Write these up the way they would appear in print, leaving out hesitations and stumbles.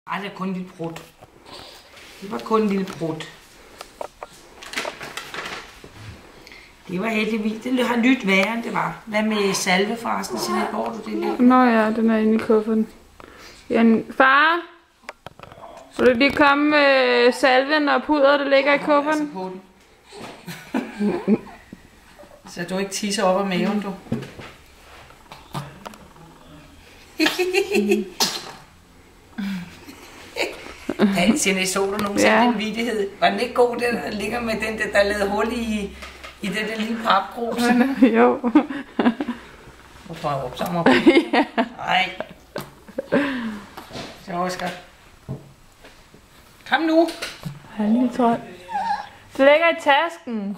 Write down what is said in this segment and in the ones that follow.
Ej, det er kun en lille brud. Det var kun en lille brud. Det var heldigvis. Det har lyttet værre, end det var. Hvad med salve forresten? Sådan hvor du det lige? Nå ja, den er inde i kufferten. Far! Vil du lige komme med salven og pudret, der ligger i kufferten? Så du ikke tisser op af maven, du. Hansen, så du nogensinde den vittighed? Var den ikke god, den der ligger med den der lavede hul i den der lille papgrus? Jo. Hvorfor har jeg opsamlet op? Nej. Så Oscar. Kom nu. Han lige tror. Det ligger i tasken.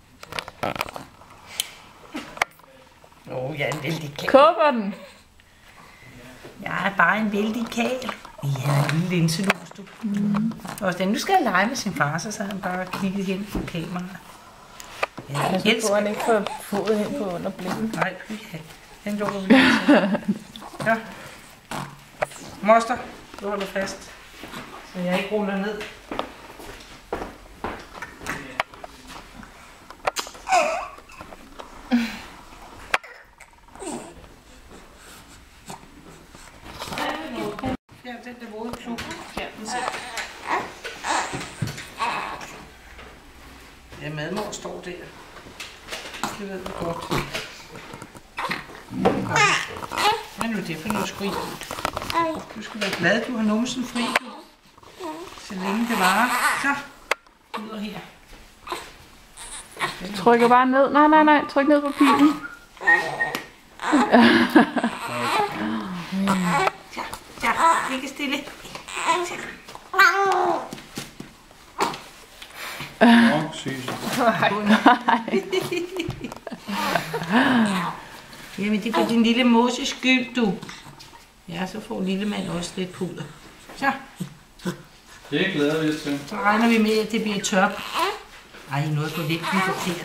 Jeg er en vældig kæl. Kufferten. Jeg er bare en vældig kæl. Ja, en lille linselus, du. Og den nu skal jeg lege med sin far, så han bare kigget hen på kameraet. Ja, så får han ikke få fodet hen på under blinden. Nej, den lukker vi lige. Ja. Moster, du holder fast, så jeg ikke ruller ned. Ja, den der våde klub. Ja, den ser. Ja, madmor står der. Det ved du godt. Hvad er nu det for noget skrig? Du skal være glad, du har numsen fri. Så længe det varer. Så, ud her. Trykker bare ned. Nej. Tryk ned på pilen. Ja, ikke stille. Jamen, det er for din lille Moses skyld, du. Ja, så får lille mand også lidt puder. Så. Det glæder vi os til. Så regner vi med, at det bliver tørt. Ej, noget på lidt forkert.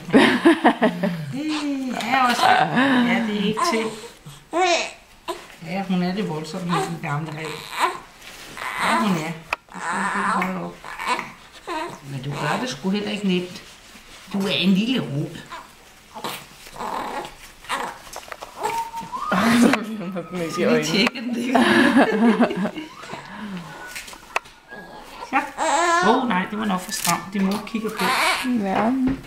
Ja, også. Ja, det er ikke til. Ja, hun er det voldsomt med den gamle regel. Ja, hun er. Men du gør det sgu heller ikke nemt. Du er en lille rod. Vi tjekker den der. Ja. Nej, det var nok for stramt. Det må kigge på. Ja.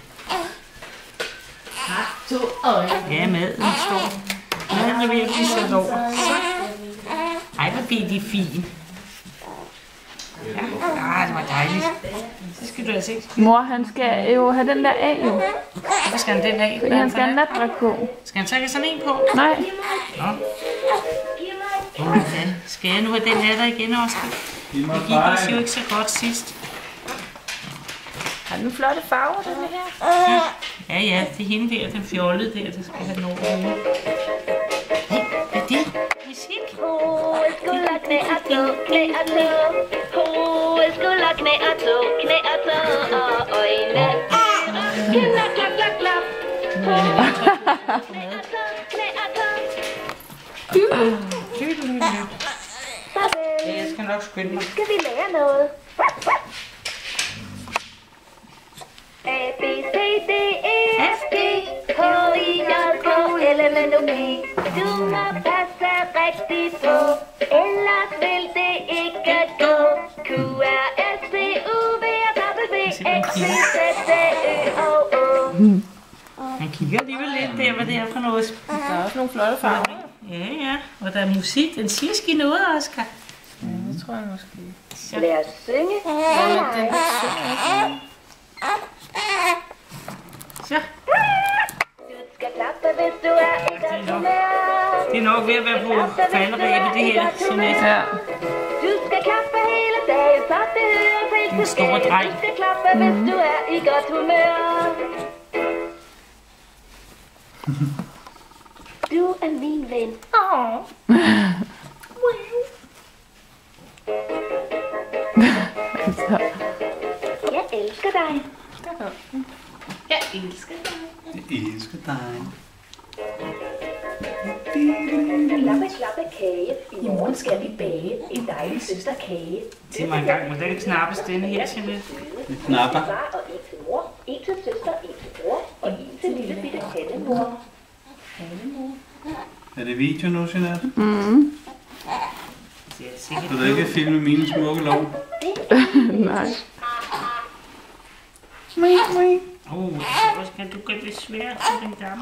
Ja, maden står. Maden er ved at blive sat over. Ej, hvor bliver de fine. Ja, det var dejligt. Så skal du altså ikke... Mor, han skal jo have den der af, jo. Hvorfor skal han den af? Fordi han skal have natdragt på. Skal han tage sådan en på? Nej. Nå. Hvordan? Skal jeg nu have den af der igen, Oscar? Det gik os jo ikke så godt sidst. Har den flotte farver, den her? Ja, det er hende der, den fjollede der, der skal have den over ude. Hey, hvad er det? Musik? Hoved, skulder, knæ og tå, knæ og tå. Hoved, skulder, knæ og tå, knæ og tå. Og øjne, klap, klap, klap, klap. Hoved, knæ og tå, knæ og tå. Ja, jeg skal nok skynde mig. Skal vi lære noget? A, B, C, D, E, F, G, H, I, J, K, L, M, N, O, P. Du må passe rigtigt på, ellers vil det ikke gå. Q, R, S, T, U, V, W, X, Y, Z, D, Ø, O, O. Han kigger alligevel lidt der, hvad det er for noget. Der er også nogle flotte farver. Ja, og der er musik. Den siger sgu noget, Oscar. Ja, det tror jeg måske. Så. Lad os synge. Så. Du skal klappe, hvis du er i godt humør. Det er nok ved at være på falderæbet, det her. Ja. Du skal klappe hele dagen, så det hører helt En til stor skagen. dreng. Du skal klappe, hvis du er i godt humør. Du er min ven. Jeg elsker dig. Jeg elsker dig. Jeg elsker dig. Klappe, klappe, kage. I morgen skal vi bage en dejlig søsterkage. Sig mig engang, hvordan knappes denne her, Jeanette? Vi knapper. En far og en til mor, en til søster, en til bror, og en til lille bitte kattemor. Er det video nu, Jeanette? Det er sikkert. Så du ikke filme mine smukke lov? Nej. Så skal du gøre det svært for den gamle.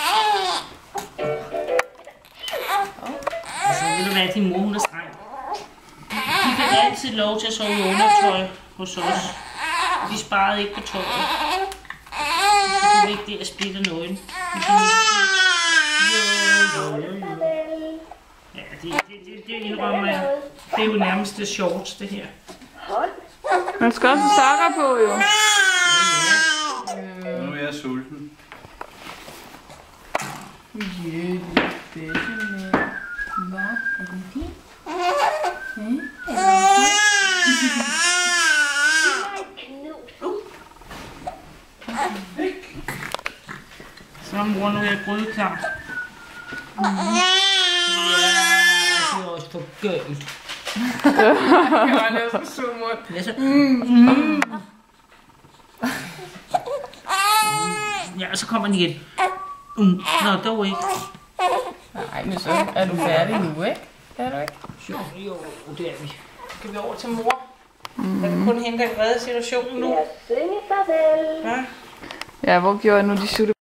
Så vil du være din mor, hun er streng. De fik altid lov til at sove i undertøj hos os. De sparede ikke på tøjet. Det er vigtigt at splitte noget. Ja, det indrømmer jeg. Det er jo nærmest det shorts, det her. Man skal også have sokker på, jo. Nu er jeg sulten. Så er mor nu er gryde klar. Ja, det er også for gølt. Det var næsten sur mund. Ja, så... Ja, og så kommer den igen. Nå, dog ikke. Nej, men så er du færdig nu, ikke? Er du ikke? Jo, det er vi. Skal vi over til mor? Jeg vil kun hente en redde situationen nu. Lad os synge farvel. Ja, hvor gjorde jeg nu de sutte?